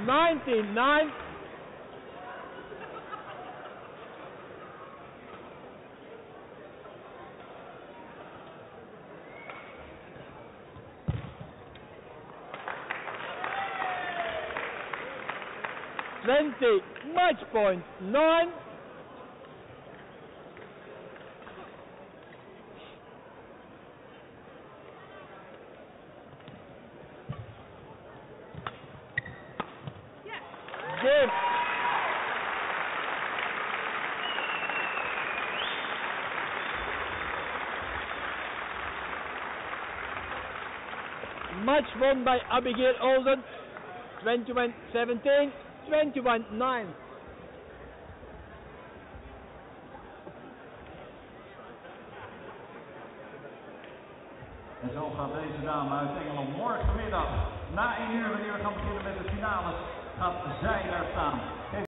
19-9. Match point 9. Game. Match won by Abigail Olden. 21-17, 21-9. En zo gaat deze dame uit Engeland morgenmiddag na 1 uur, wanneer we gaan beginnen met de finales, gaat zij daar staan.